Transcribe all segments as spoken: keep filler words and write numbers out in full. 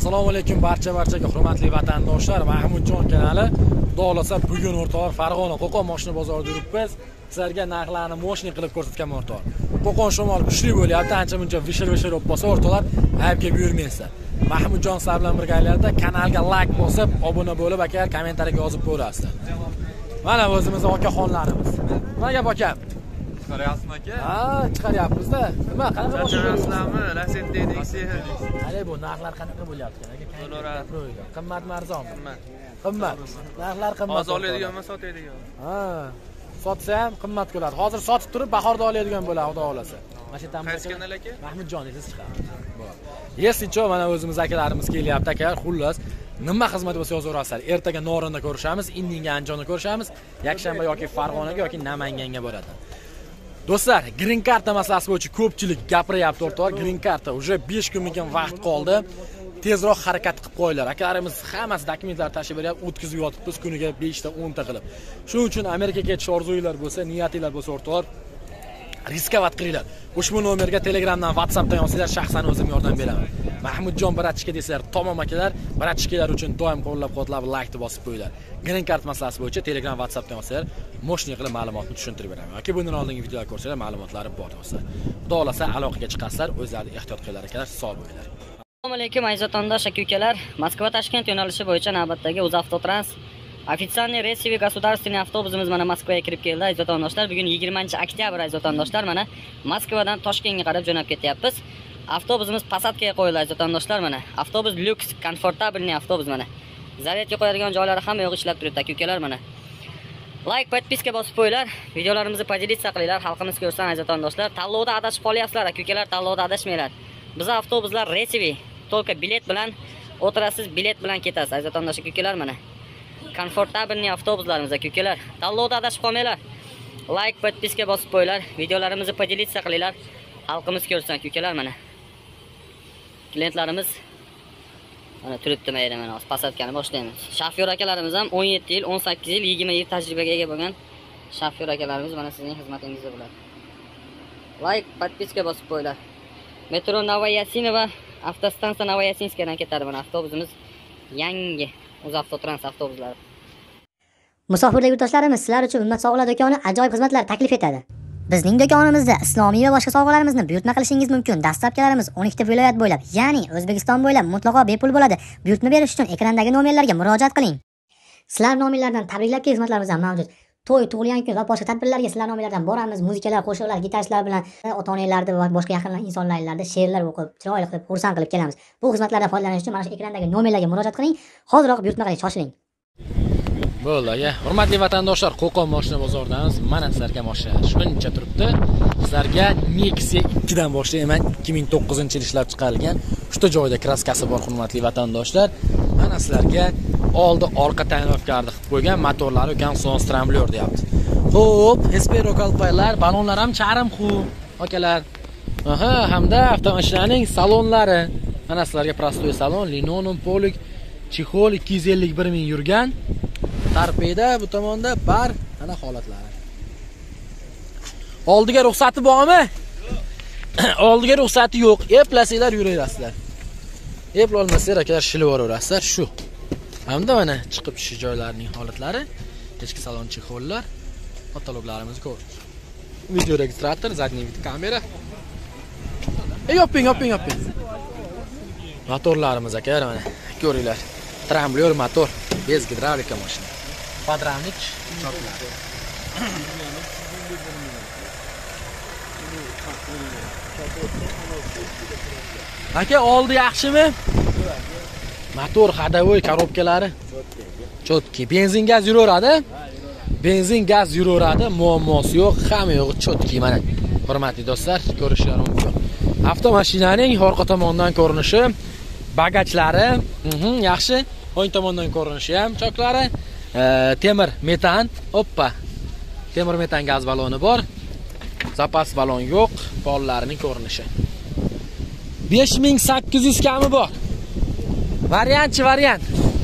Assalomu alaykum barcha barchaga hurmatli vatandoshlar. Mahmudjon kanali. Xudo xolasa bugun o'rtoqlar Farg'ona Qo'qon mashina bozorida yuribmiz. Sizlarga narxlarni moshni qilib ko'rsatgan o'rtoqlar. Qo'qon shimol kuchli bo'lyapti, ancha-muncha vishir-vishir bo'lib qolsa o'rtoqlar, aybga buyurmaysizlar. Mahmudjon sizlar bilan birgalikda kanalga like bosib, obuna bo'lib, aka kommentariyaga yozib qo'yasizlar. Mana o'zimiz okaxonlarimiz. Nima gap aka? Chiqaryapsizmi aka? Ha, chiqaryapmiz-da. Nima, qanaqa boshlayapsizlarmi? Raset deydik, sehr deydik. Hali bu narxlar qanaqa bo'lyapti aka? Qimmatmi, arzonmi? Qimmat. Qimmat. Narxlar qimmat. Hozir oladiganmi, sotadigan? Ha, sotsa ham qimmat bo'ladi. Hozir sotib turib, bahorda oladigan bo'ladi, xudo xolasa. Mana shu tamom. Qaysi kanal aka? Mahmudjon desiz chiqadi. Bo'ladi. Yeslicho mana o'zimiz akalarimiz kelyapti aka. Xullas, nima xizmat bo'lsa yozaverasizlar. Ertaga Norinda ko'rishamiz, Indinga Andijonda ko'rishamiz, yakshanba yoki Farg'onaga yoki Namanganga boradi. Do'stlar, green karta masalasi bo'yicha ko'pchilik gapiryapti o'rtoqlar. Green karta уже besh kunga vaqt qoldi. Tezroq harakat qilib qo'yinglar. Akalarimiz hammasi dokumentlar tashib beryapti, o'tkazib yotibmiz kuniga besh ta o'n ta qilib. Shuning uchun Amerikaga ketish orzuyinglar bo'lsa, niyatinglar bo'lsa o'rtoqlar, riskovat qilinglar. Ushbu nomerga Telegramdan, WhatsAppdan yozsanglar, shaxsan o'zim yordam beraman. Mahmudjon Baratchika desanglar, tamom akalar, Baratchikalar uchun doim qo'llab-quvvatlab like deb bosib qo'yinglar. Green card masalasi bo'yicha Telegram, WhatsAppdan yozsanglar, moshni qilib ma'lumotni tushuntirib beraman. Yoki bundan oldingi videolar ko'rsanglar, ma'lumotlari bor do'stlar. Xudo xolasa aloqaga chiqasizlar, o'zlaringiz ehtiyot qilinglar akalar, sog' bo'linglar. Assalomu alaykum aziz vatandosh aka-ukalar. Moskva Toshkent yo'nalishi bo'yicha navbatdagi UzAvtotrans официальный рейсовый государственный avtobusimiz mana Moskvaga kirib keldi aziz vatandoshlar. Bugun yigirmanchi oktyabr aziz vatandoshlar, mana Moskvadan Toshkentga qarab jo'nab ketyapmiz. Avtobusimiz Passatga qo'yildi aziz vatandoshlar, mana. Avtobus lyuks, komfortabelniy avtobus mana. Zaryadga qo'yadigan joylari hamma yo'q ishlab turibdi aka-ukalar mana. Like, podpiska bosib qo'yinglar. Videolarimizni podelitsiya qilinglar, xalqimiz ko'rsin aziz vatandoshlar. Tanlovda adashib qolyapsizlar aka-ukalar, tanlovda adashmanglar. Bizning avtobuslar reysiviy, только bilet bilan o'tirasiz, bilet bilan ketasiz aziz vatandosh aka-ukalar mana. Komfortabelniy avtobuslarimiz aka-ukalar. Tanlovda adashib qolmanglar. Like, podpiska bosib qo'yinglar. Videolarimizni podelitsiya qilinglar. Xalqimiz ko'rsin aka-ukalar mana. Klientlarimiz mana turibdi mayda mana hozir Passatkani boshlaymiz. Shofyor akalarimiz ham o'n yetti yil, o'n sakkiz yil, yigirma yil tajribaga ega bo'lgan shofyor akalarimiz mana sizning xizmatingizda bo'ladi. Like, podpiska bosib qo'yinglar. Metro Novoyasinova, avtostansiya Novoyasinskdan ketadi mana avtobusimiz. Yangi UzAvtotrans avtobuslari. Musofirlik yurtdoshlarimiz sizlar uchun Ummat sovg'alar do'koni ajoyib xizmatlar taklif etadi. Bizning do'konimizda islomiy va boshqa sovg'alarimizni buyurtma qilishingiz mumkin. Dastlabkilarimiz o'n ikkita viloyat bo'ylab, ya'ni O'zbekiston bo'ylab mutlaqo bepul bo'ladi. Buyurtma berish uchun ekrandagi nomerlarga murojaat qiling. Sizlar nomerlardan tabriklab xizmatlarimiz ham mavjud. To'y, tug'ilgan kun va boshqa tadbirlarga sizlar nomerlardan boramiz. Muzikalar, qo'shiqlar, gitaristlar bilan ota-onalarni va boshqa yaqin insonlarga she'rlar o'qib, chiroyli qilib xursand qilib kelamiz. Bu xizmatlardan foydalanish uchun mana shu ekrandagi nomerlarga murojaat qiling. Hoziroq buyurtma qiling, shoshiling. Bo'ldi aka. Hurmatli vatandoshlar, Qo'qon mashina bozoridamiz. Mana sizlarga mashina shuncha turibdi. Sizlarga Nexia ikki dan boshlayman. ikki ming to'qqizinchi yil ishlab chiqarilgan. Uchta joyda kraskasi bor hurmatli vatandoshlar. Mana sizlarga oldi orqa tayyorgarlik qilib qo'ygan, motorlari Ganson Stramblyor deyapti. Xo'p, Espero kalpaylar, balonlar ham charim xu, akalar. Aha, hamda avtomashinaning salonlari. Mana sizlarga prostoy salon, linoleum polik, chexol ikki yuz ellik bir ming yurgan. Tarpeda bu tomonda bar, ana holatlari. Oldiga ruxsati bormi? Oldiga ruxsati yo'q. Eplasanglar yuraverasizlar. Epla olmasanglar akalar shilib yuboraverasizlar shu. Hamda mana chiqib tushish joylarining holatlari, ichki salon chexollar, kataloglarimizni ko'ramiz. Video registrator, задний вид kamera. E yoping, yoping, yoping. Motorlarimiz akalar mana ko'ringlar. Tramblyor motor, bez gidravlika mashina. Podramnik choklar. Aka, oldi yaxshimi? Motor hadavoy korobkalari chotki. Benzin gaz yuraveradi. Benzin gaz yuraveradi, muammosi yo'q, hamma yo'q chotki mana. Hurmatli do'stlar, ko'rishingiz mumkin. Avtomashinaning orqa tomonidan ko'rinishi, bagajlari, mhm, yaxshi. O'ng tomondan ko'rinishi ham choklari, temir metan, hoppa. Temir metan gaz baloni bor. Zapas balon yo'q, pollarining ko'rinishi. besh ming sakkiz yuz kami bor. Variantchi variant.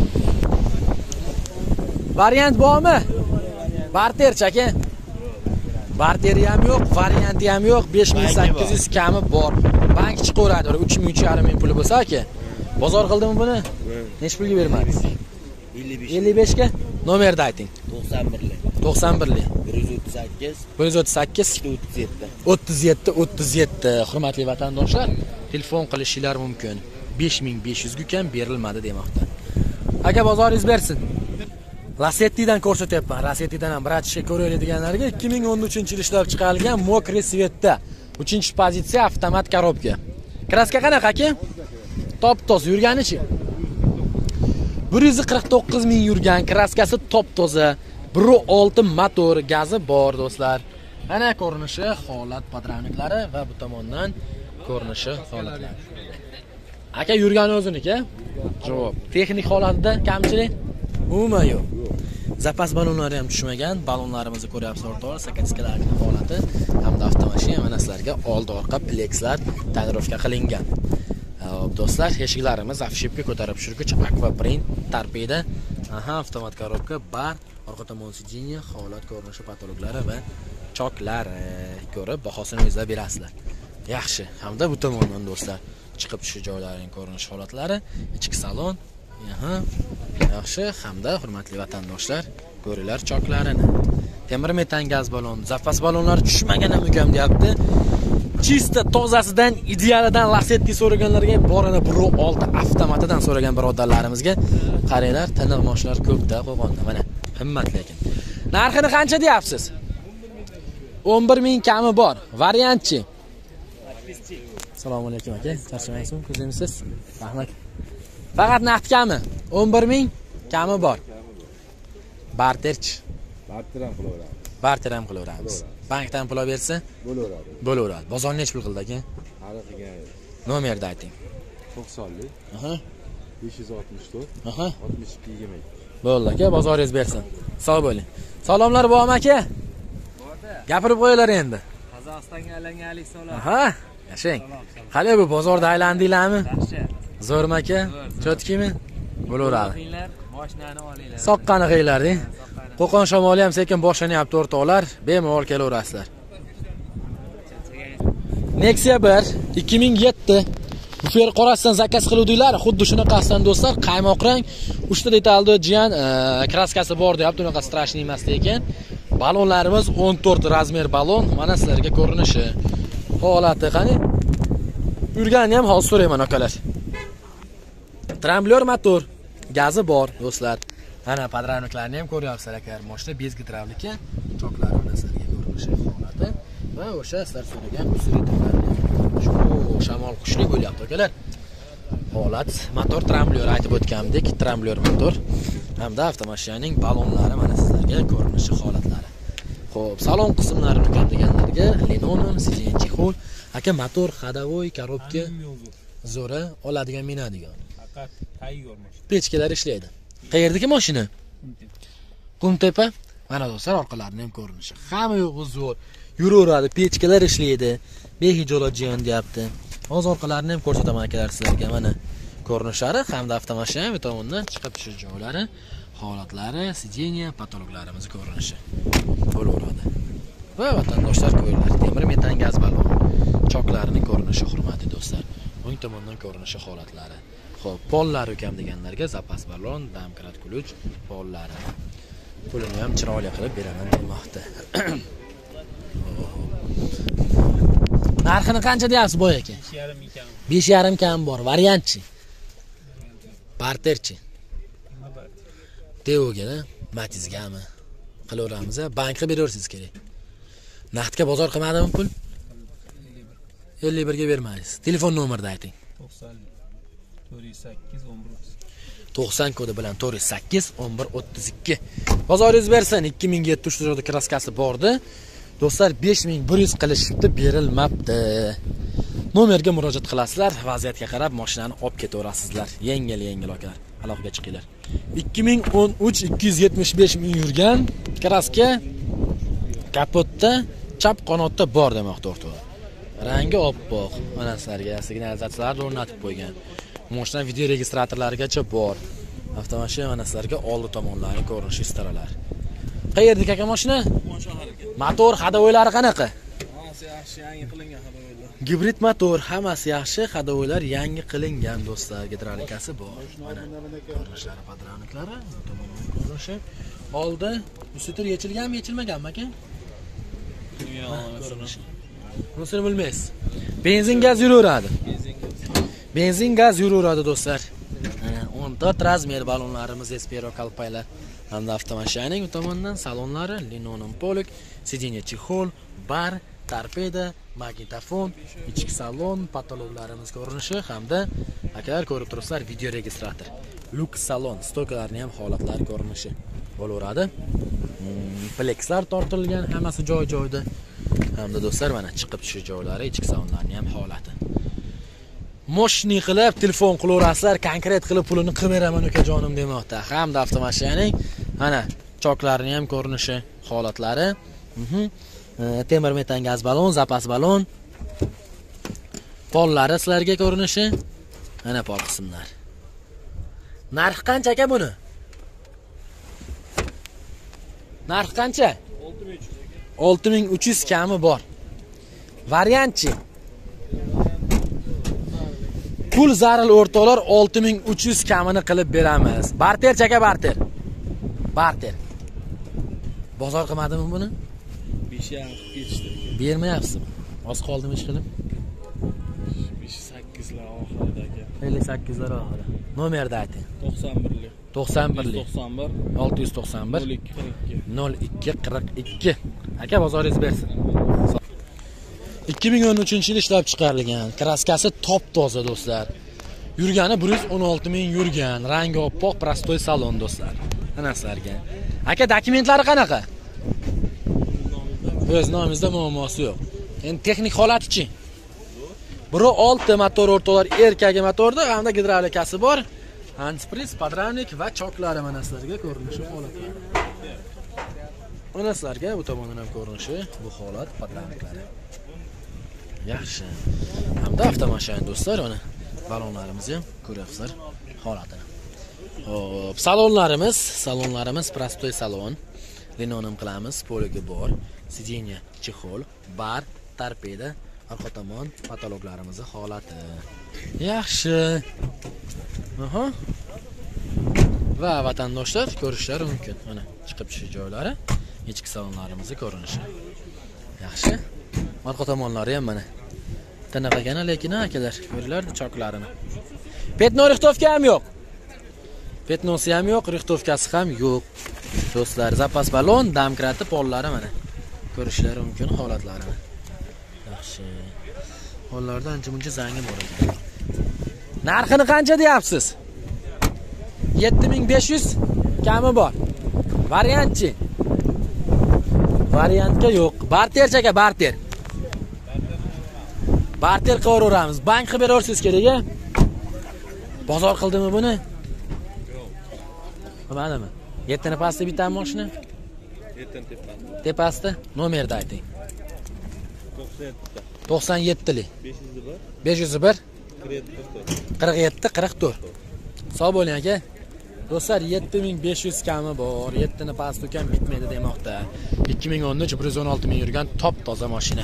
Variant bormi? Barterchi aka. Barteri ham yo'q, varianti ham yo'q, besh ming sakkiz yuz kami bor. Bank chiqaveradi, uch ming uch yarim ming puli bo'lsa aka. Bozor qildimi buni? Necha pulga bermadingiz? ellik besh ga. Nomerni ayting. to'qson bir lik. to'qson bir lik. bir yuz o'ttiz sakkiz. bir yuz o'ttiz sakkiz. o'ttiz yetti. o'ttiz yetti o'ttiz yetti. Hurmatli vatandoshlar, telefon qilishinglar mumkin. besh ming besh yuz ga kam berilmadi demoqda. Aka bozoringiz bersin. Lasettidan ko'rsatyapman. Lasettidan ham bratishga ko'rayotganlarga ikki ming o'n uchinchi yil ishlab chiqarilgan Mokre Svetda uchinchi pozitsiya avtomat korobka. Kraska qanaqa aka? Top-toz yurganichi? bir yuz qirq to'qqiz ming yurgan, kraskasi top-toza, bir nuqta olti motor, gazi bor do'stlar. Mana ko'rinishi, holat podramniklari va bu tomondan ko'rinishi, holatlari. Aka yurgani o'ziniki? Javob. Texnik holatida kamchilik umuman yo'q. Zapas balonlari ham tushmagan. Balonlarimizni ko'ryapsiz o'rtoqlar, sakatskalarning holati hamda avtomashina mana sizlarga old-orqa plekslar tonirovka qilingan. Hop do'stlar, eshiklarimiz afshipga ko'tarib tushirgich, akvaprint, torpeda, aha, avtomat korobka, bar, orqa tomon sidinye, holat ko'rinishi, patologlari va choklari ko'rib bahosini o'zlab berasizlar. Yaxshi. Hamda bu tomondan do'stlar, chiqib tushish joylarining ko'rinish holatlari, ichki salon, aha, yaxshi. Hamda hurmatli vatandoshlar, ko'ringlar choklarini. Temir metan gaz balon, zapas balonlari tushmagan ham ukam deyapti. Chista tozasidan, idealidan Lasetti so'raganlarga borana bir nuqta olti avtomatidan so'ragan birodarlarimizga qaranglar, tiniq moshlar ko'pda qo'ygonda. Mana qimmat lekin. Narxini qancha deyapsiz? o'n bir ming kami bor. Variantchi. Assalomu alaykum aka. Charchamaysiz, ko'zimsiz? Rahmat. Faqat naqd kami? o'n bir ming kami bor. Barterchi. Barter ham qilaveramiz. Barter ham qilaveramiz. Bankdan pul bersa? Bo'laveradi. Bo'laveradi. Bozor necha pul qildi aka? Hali qilgan. Nomerni ayting. to'qson lik. Aha. besh yuz oltmish to'rt. Aha. oltmish ikki yigirma ikki. Bo'ldi aka, bozoringiz bersin. Sog' bo'ling. Salomlar bo'm aka. Gapirib qo'yinglar endi. Qozog'istonga alanganlik solar. Aha. Yashang. Qani bu bozorda aylandinglarmi? Yaxshi. Zo'rmi aka? Cho'tkimi? Bo'laveradi. Qilinglar, mashinani olinglar. Soqqani qiylarding. Qo'qon shamoli ham sekin boshlanyapti o'rtoqlar. Bemalol kelaverasizlar. Nexia bir ikki ming yetti. Bu fer qorasidan zakaz qiluvdinglar, xuddi shunaqasidan do'stlar, qaymoq rang, uchta detalli jiyan, kraskasi bor deyapti, unaqa strashniy emas lekin. Balonlarimiz o'n to'rt razmer balon, mana sizlarga ko'rinishi. Holati qani? Yurgani ham hozir so'rayman akalar. Tramblyor motor, gazi bor do'stlar. Mana podramniklarni ham ko'ryapsizlar akalar. Mashina bez gidravlika, choklari mana sizlarga ko'rinishi holati va o'sha sizlar so'ragan usritarlarni. Shu shamol qushli bo'lyapti akalar. Holat motor tramblyor aytib o'tgandek, tramblyor motor hamda avtomashinaning balonlari mana sizlarga ko'rinishi holatlari. Xo'p, salon qismlarini ko'rib deganlarga linoleum, sidin chexol, aka motor, xadavoy, korobka zo'ra oladigan, minadigan. Faqat tayyor mashina. Pechkalar ishlaydi. Qayerdagi mashina? Qumtepa. Mana do'stlar, orqalarini ham ko'rinishi. Hamma yo'q zo'r. Yuraveradi, pechkalar ishlaydi. Behijolat jiyon deyapti. Hozir orqalarini ham ko'rsataman akalar sizlarga. Mana ko'rinishlari hamda avtomashina ham tomondan chiqib tushish joylari, holatlari, sideniya, patologlarimiz ko'rinishi bo'laveradi. Va vatandoshlar ko'ringlar, temir metan gaz balon, choklarini ko'rinishi hurmatli do'stlar. O'ng tomondan ko'rinishi holatlari. Xo'p, pollari ukam deganlarga zapas balon, damkrat kuluch pollari. Pulini ham chiroyli qilib beraman demoqda. Narxini qancha deyapsiz boy aka? besh yarim ming kam. besh yarim kam bor. Variantchi. Barterchi. Teoga, Matizgami qilaveramiz, bankga beraversiz kerak. Naqdga bozor qilmadimi pul? ellik bir ga bermaysiz. Telefon nomerni ayting. to'qson to'rt yuz sakkiz o'n bir o'ttiz. to'qson kodi bilan to'rt yuz sakkiz o'n bir o'ttiz ikki. Bozoringiz bersin. ikki ming yetti yuz joyda kraskasi bordi. Do'stlar besh ming bir yuz qilishibdi, berilmabdi. Nomerga murojaat qilasizlar, vaziyatga qarab mashinani olib ketaverasizlar. Yengil-yengil akalar, aloqaga chiqinglar. ikki ming o'n uch ikki yuz yetmish besh ming yurgan kraska kapotda, chap qanotda bor demoqda o'rtoqlar. Rangi oppoq, mana sizlarga signalizatsiyalarni o'rnatib qo'ygan. Mashina video registratorlarigacha bor. Avtomashina mana sizlarga oldi tomonlari ko'rinishi istaralar. Qayerdagi aka mashina? Motor, hadavoylari qanaqa? Yaxshi, yaxshi, yangi qilingan hadavoylar. Gibrid motor, hammasi yaxshi, hadovoylar yangi qilingan do'stlar, gidrolikasi bor. Mana ko'rinishlari, padraniklari, tomondan ko'rinishi. Oldi, ustitir yechilganmi, yechilmaganmi aka? Ko'rinishi. Bunisini bilmaysiz. Benzin gaz yuraveradi. Benzin gaz yuraveradi do'stlar. o'n to'rt razmer balonlarimiz Espero Kalpaylar hamda avtomashinaning u tomondan salonlari linoleum polik, sidinye chexol, bar, torpeda, magnitofon, ichki salon, patologlarimiz ko'rinishi hamda akalar ko'rib turibsizlar video registrator. Lux salon, stokalarning ham holatlari ko'rinishi bo'laveradi. Plexlar tortilgan, hammasi joy-joyda. Hamda do'stlar mana chiqib tushish joylari, ichki salonlarning ham holati. Moshni qilib, telefon qilaverasizlar, konkret qilib pulini qilib beraman ukajonim demoqda. Hamda avtomashinaning mana choklarini ham ko'rinishi, holatlari. Mhm. Temir metan gaz balon, zapas balon. Pollari sizlarga ko'rinishi. Mana pol qismlar. Narx qancha aka buni? Narx qancha? olti ming uch yuz kami bor. Variantchi. Pul zaril o'rtoqlar olti ming uch yuz kamini qilib beramiz. Barter chaka barter. Barter. Bozor qilmadimi buni? besh yarim ketishdi. Bermayapsizmi? Oz qoldimi ish qilib? besh sakkiz lar oxirida aka. ellik sakkiz lar oxiri. Nomerni ayting. to'qson bir lik. to'qson bir lik. to'qson bir olti yuz to'qson bir nol ikki qirq ikki. nol ikki qirq ikki. Aka bozoringiz bersin. ikki ming o'n uchinchi yil ishlab chiqarilgan. Kraskasi top toza do'stlar. Yurgani bir yuz o'n olti ming yurgan. Rangi oppoq, prostoy salon do'stlar. Mana sizlarga. Aka dokumentlari qanaqa? O'z nomingizda muammosi yo'q. Endi texnik holati-chi? Biri olti motor o'rtoqlar, erkagi motorda, hamda gidrolikasi bor. Handspress, padranik va choklari mana sizlarga ko'rinishi holatlari. Mana sizlarga bu tomondan ham ko'rinishi, bu holat padraniklari. Yaxshi. Hamda avtomashina do'stlar, mana balonlarimizni ham ko'ryapsizlar holatini. Hop, salonlarimiz, salonlarimiz prostoy salon. Linoleum qilamiz, poligi bor, sidinye, chexol, bar, torpeda, orqa tomon patologlarimiz holati. Yaxshi. Aha. Va vatandoshlar ko'rishlari mumkin. Mana chiqib tushish joylari, ichki salonlarimiz ko'rinishi. Yaxshi. Orqa tomonlari ham mana tanaqagana, lekin akalar ko'ringlar choklarini. Petno rixtovka ham yo'q. Petnosi ham yo'q, rixtovkasi ham yo'q. Do'stlar, zapas balon, damkrati pollari mana ko'rishlari mumkin holatlarini. Yaxshi. Hollarda ancha-muncha zangi bor ekan. Narxini qancha deyapsiz? yetti ming besh yuz kami bor. Variantchi? Variantga yo'q. Barter chaka, barter. Barter qilib bank qilib beraversiz kerak-a? Bozor qildimi buni? Yo'q. Bilmadimmi? yettini pastda bitta mashina? yettini tepasida. Tepasida nomerni ayting. to'qson yetti lik. besh yuz bir qirq yetti qirq to'rt. Sog' bo'ling aka. Do'stlar, yetti ming besh yuz kami bor. yettini past ekan bitmaydi demoqda. ikki ming o'n uch bir yuz o'n olti ming yurgan top toza mashina.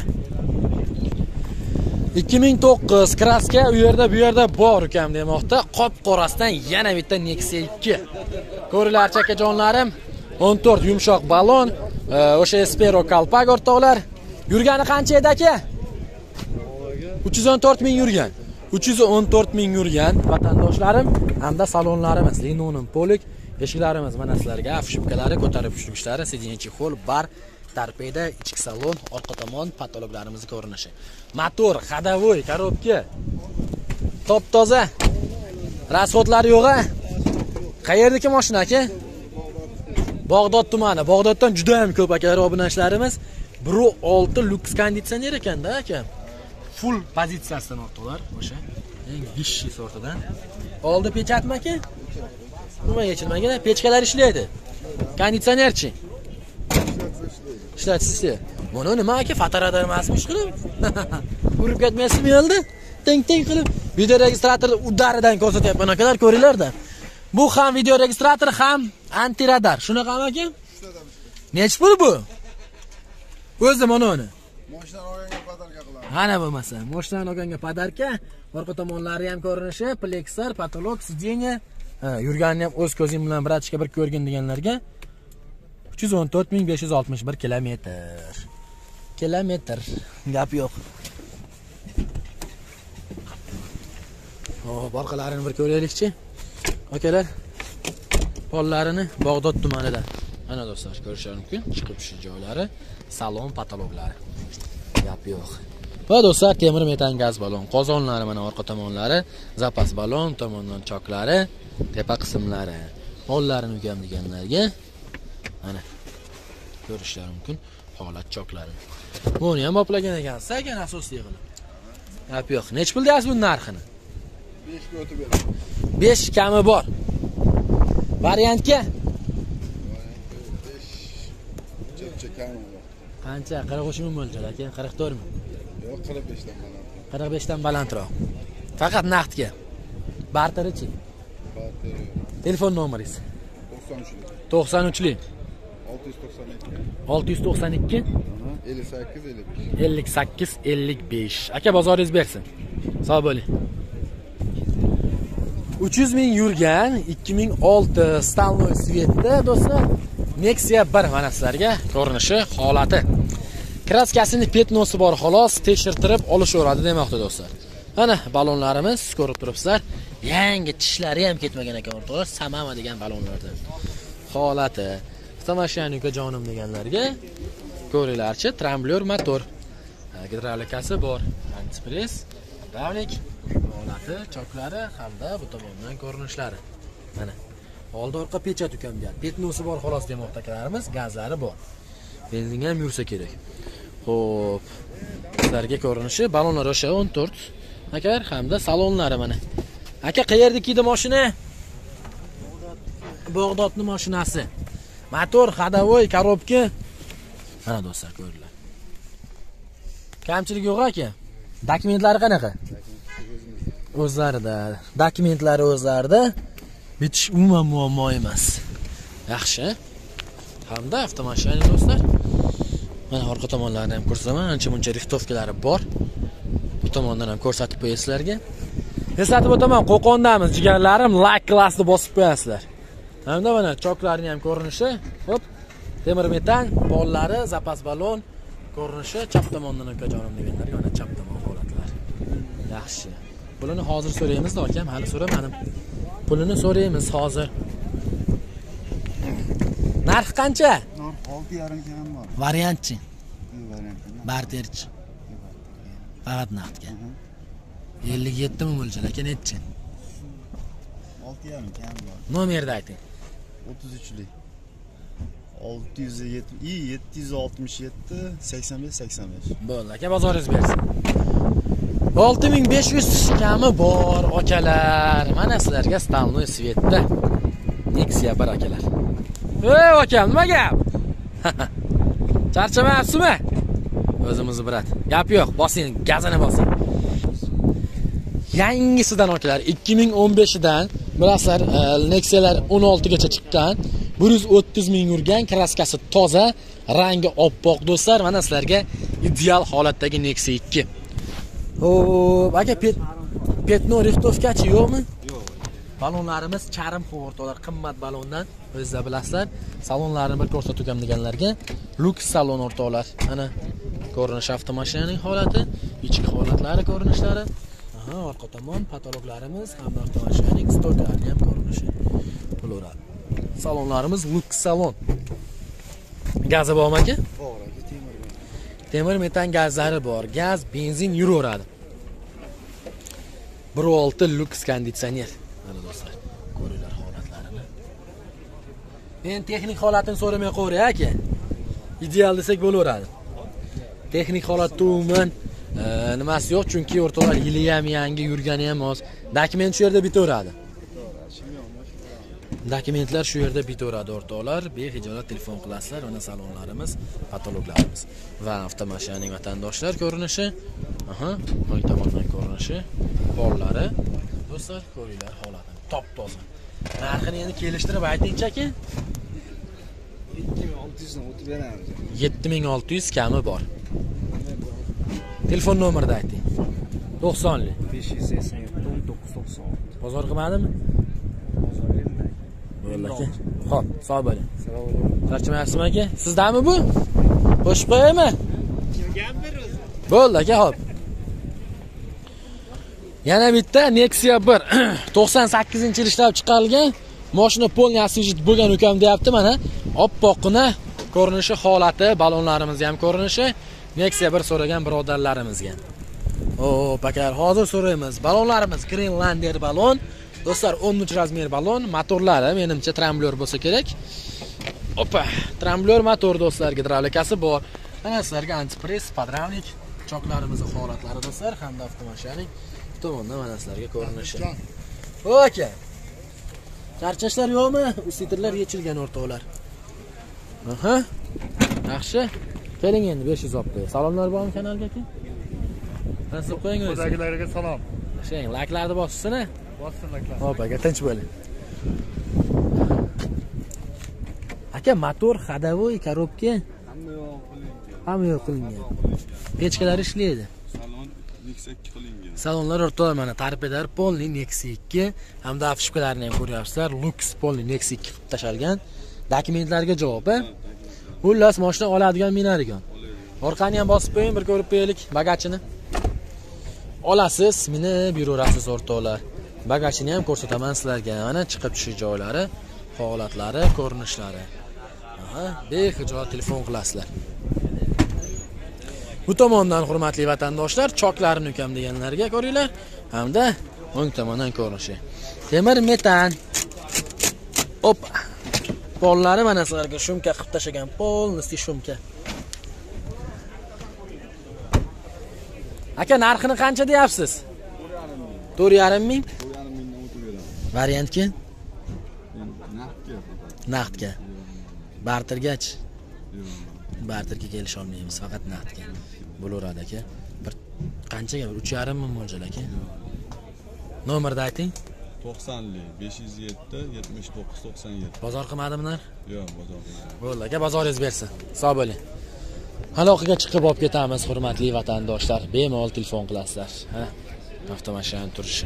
ikki ming to'qqiz kraska u yerda bu yerda bor ekan demoqda. Qop qorasidan yana bitta Nexia ikki. Ko'ringlar chakajonlarim, o'n to'rt yumshoq balon, o'sha Espero Kalpak o'rtoqlar. Yurgani qancha edi aka? uch yuz o'n to'rt ming yurgan. uch yuz o'n to'rt ming yurgan vatandoshlarim hamda salonlarimiz linoleum polik, eshiklarimiz mana sizlarga afshubkalari, ko'tarib tushirishlar, sidinye chexol, bar, torpeda, ichki salon, orqa tomon patologlarimiz ko'rinishi. Motor, hadovoy, korobka. Top toza. Rasxodlari yo'q-a? Qayerdagi mashina aka? Bag'dod tumani. Bag'doddan juda ham ko'p aka obunachilarimiz. bir nuqta olti Lux konditsioner ekanda aka. Full pozitsiyasidan o'rtoqlar, o'sha eng vishshi sortidan. Oldi pechatmi aka? Nima yechilmagan? Pechkalar ishlaydi. Konditsionerchi? Ishlatishdi. Buni nima aka? Fotoradar emasmi ish qilib? Urib ketmaysizmi yo'lda? Teng-teng qilib video registratorni udaridan ko'rsatyapman akalar, ko'ringlar-da. Bu ham video registrator, ham antiradar. Shunaqami aka? Nech pul bu? O'zi mana uni. Mashinadan olganga podarka qilamiz. Mana bo'lmasa, Moshdan oganga podarka, orqa tomonlari ham ko'rinishi, plexar, patolog, sideniya. Ha, yurganini ham o'z ko'zing bilan bratishga bir ko'rgin deganlarga uch yuz o'n to'rt ming besh yuz oltmish bir kilometr. Kilometr. Gap yo'q. Hop, orqalarini bir ko'raylikchi. Akalar, pollarini Bog'dod tumanidan. Mana do'stlar, ko'rishingiz mumkin. Chiqib shu joylari, salon patologlari. Gap yo'q. Va do'stlar, temir metan gaz balon, qozonlari mana orqa tomonlari, zapas balon tomondan choklari, tepa qismlari. Pollarini ukam deganlarga mana ko'rishingiz mumkin holat choklari. Buni ham oplagan ekansiz, ekan asosiy qilib. Gap yo'q. Nech pul deysiz bu narxini? besh ga o'tib beraman. besh kami bor. Variantga? besh kami bor. Qancha? qirq uch ming mo'ljal aka, qirq to'rt ming. Yo'q, qirq besh dan baland. qirq besh dan balandroq. Faqat naqdga. Barterichi. Barter Telefon nomeringiz? to'qson uch to'qson uch olti yuz to'qson ikki olti yuz to'qson ikki ellik sakkiz ellik besh. ellik sakkiz ellik besh. Aka bozoringiz bersin. Sog' bo'ling. uch yuz ming yurgan ikki ming olti Stalnoy Svetda do'stlar, Nexia bir mana sizlarga ko'rinishi, holati. Kraskasini petnosi bor xolos, tekshirtirib olishaveradi demoqda do'stlar. Mana balonlarimiz ko'rib turibsizlar. Yangi tishlari ham ketmagan ekan o'rtoqlar, Samama degan balonlardan. Holati. Avtomashina jonim deganlarga ko'ringlarchi, tramblyor motor. Gidravlikasi bor. Antipress, gidravlik, holati, choklari hamda bu tomondan ko'rinishlari. Mana. Oldi orqa pechat ukamgan. Petnosi bor xolos demoqda akalarimiz, gazlari bor. Benzin ham yursa kerak. Xo'p. Sizlarga ko'rinishi, balonlar o'sha o'n to'rt. Akar hamda salonlari mana. Aka qayerdikida mashina? Bog'dodning mashinasi. Motor, xadavoy, korobka. Mana do'stlar ko'ringlar. Kamchilik yo'q aka. Dokumentlari qanaqa? O'zlarida. Dokumentlari o'zlarida. Bitish umuman muammo emas. Yaxshi. Hamda avtomashina do'stlar. Mana orqa tomonlarini ham ko'rsaman, ancha-muncha riftovkalari bor. Bu tomondan ham ko'rsatib qo'yaman sizlarga. Eslatib o'taman, Qo'qondamiz, jigarlarim, like klassni bosib qo'yasizlar. Hamda mana choklarini ham ko'rinishi, hop, temir metan, pollari, zapas balon ko'rinishi, chap tomondan ukajonim deganlarga mana chap tomon holatlar. Yaxshi. Pulini hozir so'raymiz, dokam, hali so'ramadim. Pulini so'raymiz hozir. Narx qancha? Narx olti yarim kam bor. Variantchi. Variant. Barterchi. Faqat naqdga. ellik yetti ming mo'ljal aka, nechi? olti yarim kam bor. Nomerni ayting. o'ttiz uchlik. olti yuz yetmish yetti yuz oltmish yetti sakson besh sakson besh. Bo'ldi aka, bozoringiz bersin. olti ming besh yuz kami bor akalar. Mana sizlarga Stalnoy Svetda Nexia bir akalar. Ey akam, nima gap? Charchamayapsizmi? O'zimizni brat. Gap yo'q, bosing, gazini bosing. Yangisidan akalar, ikki ming o'n besh dan bilasizlar, Nexialar o'n olti gacha chiqqan. bir yuz o'ttiz ming yurgan, kraskasi toza, rangi oppoq do'stlar. Mana sizlarga ideal holatdagi Nexia ikki. Hop, aka pet petno riftovkachi yo'qmi? Yo'q. Balonlarimiz charm o'rtoqlar, qimmat balondan, o'zingizlar bilasizlar. Salonlarini bir ko'rsatuvgam deganlarga, Lux salon o'rtoqlar. Mana ko'rinish avtomashinaning holati, ichki holatlari ko'rinishlari. Aha, orqa tomon patologlarimiz hamda avtomashinaning stoklari ham ko'rinishi. Bo'laveradi. Salonlarimiz Lux salon. Gazi bormi aka? Bor, temir. Temir metan gazlari bor. Gaz, benzin yuraveradi. bir olti Lux konditsioner. Mana do'stlar, ko'ringlar holatlarini. Men texnik holatini so'ramay qo'yray aka. Ideal desak bo'laveradi. Texnik holatda umuman nimasi yo'q, chunki o'rtoqlar yili ham yangi, yurgani ham oz. Dokument shu yerda bitaveradi. Dokumentlar shu yerda bitaveradi o'rtoqlar. Behijolat telefon qilasizlar. Mana salonlarimiz, patologlarimiz va avtomashinaning vatandoshlar ko'rinishi. Aha, o'ng tomondan ko'rinishi, pollari. Do'stlar, ko'ringlar holatini. Top toza. Narxini endi kelishtirib aytingchi aka. yetti ming olti yuz dan o'tib beramiz. yetti ming olti yuz kami bor. Telefon nomerini ayting. to'qsonlik. besh yuz sakson yetti o'n to'qqiz to'qson olti. Bozor qilmadimi? Bozor endi. Bo'ldi aka. Xo'p, sog' bo'ling. Assalomu alaykum. Charchamayapsizmi aka? Sizdami bu? Qo'shib qo'yaymi? Kimgandir o'zi? Bo'ldi aka, xo'p. Yana bitta Nexia bir to'qson sakkizinchi yil ishlab chiqarilgan mashina polni asijit bo'lgan ukam deyapti mana. Oppoqqina ko'rinishi, holati, balonlarimiz ham ko'rinishi Nexia bir so'ragan birodarlarimizga. Xo'p aka, hozir so'raymiz. Balonlarimiz Greenlander balon. Do'stlar, o'n uch razmer balon, motorlari menimcha tramblyor bo'lsa kerak. Opa, tramblyor motor do'stlar, gidravlikasi bor. Mana sizlarga antipress, podravnik, choklarimiz holatlari do'stlar, hamda avtomashinaning tomonda mana sizlarga ko'rinishi. Aka. Charchashlar yo'qmi? Usitrlar yechilgan o'rtoqlar. Aha. Yaxshi. Keling endi besh yuz olib qo'y. Salomlar bormi kanalga aka? Nasib qo'ying o'zi. Xudogilarga salom. Sheng, layklarni bossin-a. Bossin layklar. Hop aka, tinch bo'ling. Aka, motor, ходовой, korobka Hamma yo'q qilingan. hamma yo'q qilingan. Pechkalar ishlaydi. Salon Nexia ikki qilingan. Salonlar o'rtoqlar mana torpedar polni Nexia ikki hamda afishkalarni ham ko'ryapsizlar. Lux polni Nexia ikki qilib tashalgan. Dokumentlarga javob, a? Xullas, mashina oladigan minadigan. Orqani ham bosib qo'ying, bir ko'rib qo'yaylik bagajini. Olasiz, minib yuraverasiz o'rtoqlar. Bagajini ham ko'rsataman sizlarga. Mana chiqib tushish joylari, holatlari, ko'rinishlari. Aha, behijoat telefon qilasizlar. Bu tomondan hurmatli vatandoshlar, choklarini ukam deganlarga ko'ringlar, hamda o'ng tomondan ko'rinishi. Temir metan. Hop. Pollari mana sizlarga shumka qilib tashagan polnosti shumka. Aka, narxini qancha deyapsiz? to'rt yarim ming. to'rt yarim mingdan o'tib beramiz. Variantga? Naqdga. Naqdga. Bartergach. Yo'q. Barterga kelisha olmaymiz, faqat naqdga. Bo'laveradi aka. Bir qanchaga? uch yarim ming mo'ljal aka. Nomerni ayting. to'qsonlik besh yuz yetti yetmish to'qqiz to'qson yetti. Bozor qilmadimlar? Yo'q, bozor qilmadim. Bo'ldi aka, bozoringiz bersin. Sog' bo'ling. Aloqaga chiqib olib ketamiz, hurmatli vatandoshlar. Bemalol telefon qilasizlar. Ha? Avtomashinaning turishi.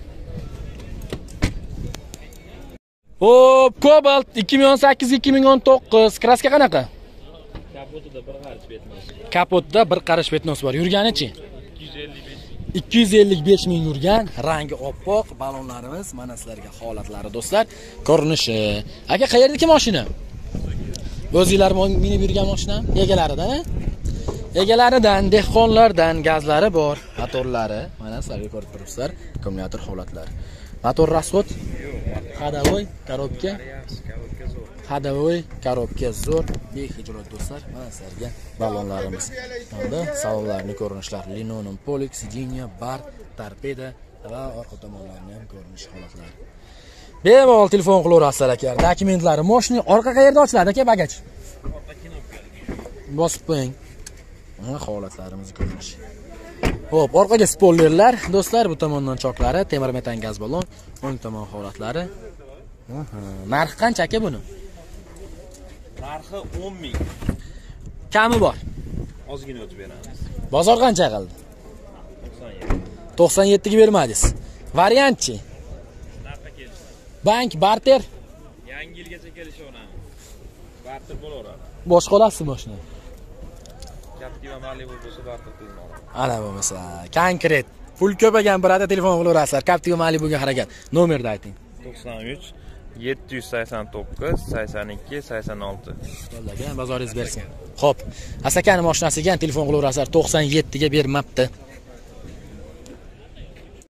Hop, Cobalt ikki ming o'n sakkiz ikki ming o'n to'qqiz. Kraska qanaqa? Kapotida bir qarish betmas. Kapotda bir qarish betnos bor. Yurganichi? ikki yuz ellik besh ming yurgan, rangi oppoq, balonlarimiz mana sizlarga holatlari do'stlar, ko'rinishi. Aka, qayerdagi mashina? O'zingizlar minib yurgan mashina egalaridan, a? Egalaridan, dehqonlardan gazlari bor, motorlari, mana sizlarga ko'rib turibsizlar, akkumulyator holatlari. Motor расход? Ходовой, коробка. Ходовой, коробка zo'r, behijoat do'stlar, mana sizlarga balonlarimiz. Hamda salonlarning ko'rinishlari, linoleum, polik, sidinya, bar, torpeda va orqa tomonlarning ham ko'rinish holatlari. Bemalol telefon qilaverasizlar aka. Dokumentlari, mashina orqa qayerda ochiladi aka, bagaj? Orqa knopka. Bosib qo'ying. Mana holatlarimiz ko'rinishi. Xo'p, orqaga spoilerlar, do'stlar, bu tomondan choklari, temir metan gaz balon, o'ng tomon holatlari. Aha, narxi qancha aka buni? Narxi o'n ming. Kami bor. Ozgina o'tib beramiz. Bozor qancha qildi? to'qson yetti. to'qson yetti ga bermadingiz. Variantchi? Narxga kelishdi. Bank, barter? Yangi yilgacha kelishaveramiz. Barter bo'laveradi. Boshqa olasizmi mashina? Captiva Malibu bo'lsa barter qilmaydi. Ana bo'lmasa, konkret. Pul ko'pagan birada telefon qilaverasizlar. Captiva Malibuga harakat. Nomerni ayting. to'qson uch yetti yuz sakson to'qqiz sakson ikki sakson olti. Qo'llagan bozoringiz bersin. Xo'p, Asakani mashinasiga ham telefon qilaverasizlar. to'qson yetti ga bermabdi.